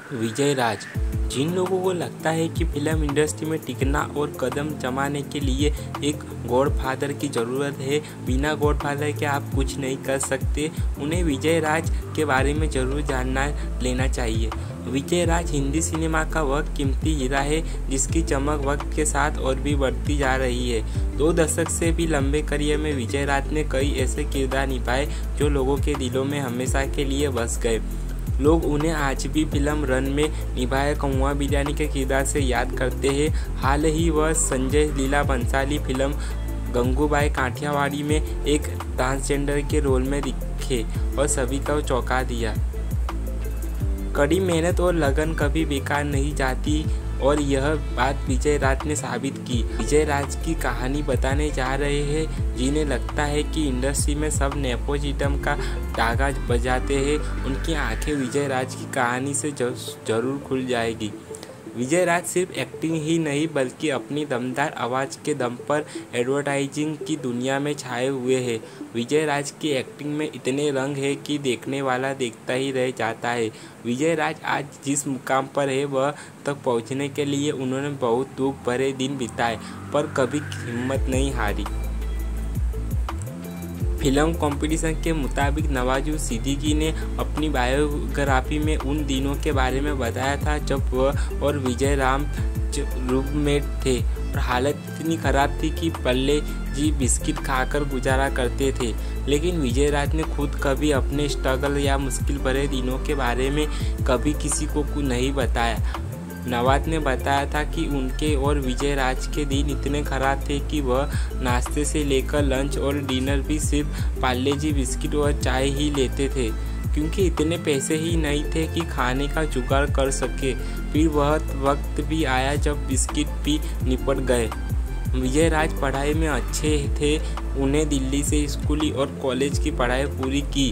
विजय राज। जिन लोगों को लगता है कि फिल्म इंडस्ट्री में टिकना और कदम जमाने के लिए एक गॉडफादर की ज़रूरत है, बिना गॉडफादर के आप कुछ नहीं कर सकते, उन्हें विजय राज के बारे में ज़रूर जानना लेना चाहिए। विजय राज हिंदी सिनेमा का वह कीमती हीरा है जिसकी चमक वक्त के साथ और भी बढ़ती जा रही है। 2 दशक से भी लंबे करियर में विजय राज ने कई ऐसे किरदार निभाए जो लोगों के दिलों में हमेशा के लिए बस गए। लोग उन्हें आज भी फिल्म रन में निभाए कौआ बिरयानी के किरदार से याद करते हैं। हाल ही वह संजय लीला बंसाली फिल्म गंगूबाई काठियावाड़ी में एक ट्रांसजेंडर के रोल में दिखे और सभी को चौंका दिया। कड़ी मेहनत और लगन कभी बेकार नहीं जाती और यह बात विजय राज ने साबित की। विजय राज की कहानी बताने जा रहे हैं जिन्हें लगता है कि इंडस्ट्री में सब नेपोटिज्म का धागा बजाते हैं, उनकी आंखें विजय राज की कहानी से जरूर खुल जाएगी। विजय राज सिर्फ एक्टिंग ही नहीं बल्कि अपनी दमदार आवाज़ के दम पर एडवर्टाइजिंग की दुनिया में छाए हुए हैं। विजय राज की एक्टिंग में इतने रंग है कि देखने वाला देखता ही रह जाता है। विजय राज आज जिस मुकाम पर है वह तक पहुंचने के लिए उन्होंने बहुत दुख भरे दिन बिताए पर कभी हिम्मत नहीं हारी। फिल्म कंपटीशन के मुताबिक नवाजुद्दीन सिद्दीकी ने अपनी बायोग्राफी में उन दिनों के बारे में बताया था जब वह और विजय राम रूममेट थे और हालत इतनी खराब थी कि पल्ले जी बिस्किट खाकर गुजारा करते थे। लेकिन विजय राज ने खुद कभी अपने स्ट्रगल या मुश्किल भरे दिनों के बारे में कभी किसी को नहीं बताया। नवाज ने बताया था कि उनके और विजय राज के दिन इतने खराब थे कि वह नाश्ते से लेकर लंच और डिनर भी सिर्फ पार्ले जी बिस्किट और चाय ही लेते थे क्योंकि इतने पैसे ही नहीं थे कि खाने का जुगाड़ कर सके। फिर वह वक्त भी आया जब बिस्किट भी निपट गए। विजय राज पढ़ाई में अच्छे थे, उन्हें दिल्ली से स्कूली और कॉलेज की पढ़ाई पूरी की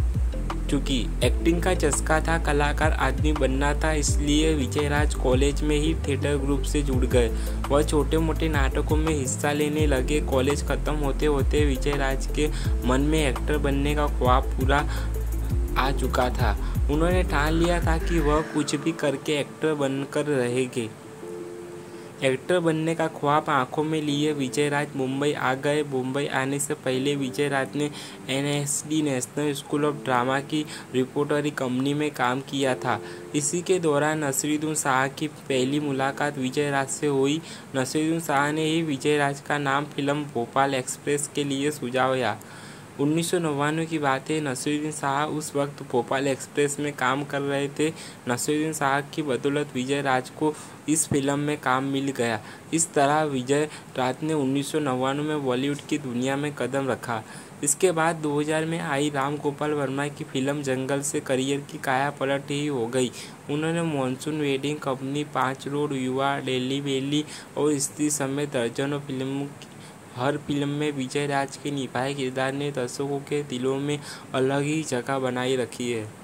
चुकी एक्टिंग का चस्का था, कलाकार आदमी बनना था, इसलिए विजय राज कॉलेज में ही थिएटर ग्रुप से जुड़ गए। वह छोटे मोटे नाटकों में हिस्सा लेने लगे। कॉलेज खत्म होते होते विजय राज के मन में एक्टर बनने का ख्वाब पूरा आ चुका था। उन्होंने ठान लिया था कि वह कुछ भी करके एक्टर बनकर रहेंगे। एक्टर बनने का ख्वाब आंखों में लिए विजय राज मुंबई आ गए। मुंबई आने से पहले विजय राज ने NSD national school of drama की रिपोर्टरी कंपनी में काम किया था। इसी के दौरान नसीरुद्दीन शाह की पहली मुलाकात विजय राज से हुई। नसीरुद्दीन शाह ने ही विजय राज का नाम फिल्म भोपाल एक्सप्रेस के लिए सुझाया। 1999 की बात है। नसीरुद्दीन शाह उस वक्त भोपाल एक्सप्रेस में काम कर रहे थे। नसीरुद्दीन शाह की बदौलत विजय राज को इस फिल्म में काम मिल गया। इस तरह विजय राज ने 1999 में बॉलीवुड की दुनिया में कदम रखा। इसके बाद 2000 में आई राम गोपाल वर्मा की फिल्म जंगल से करियर की काया पलट ही हो गई। उन्होंने मॉनसून वेडिंग कंपनी, 5 रोड, युवा, दिल्ली बेली और स्त्री समेत दर्जनों फिल्मों हर फिल्म में विजय राज के निभाए किरदार ने दर्शकों के दिलों में अलग ही जगह बनाई रखी है।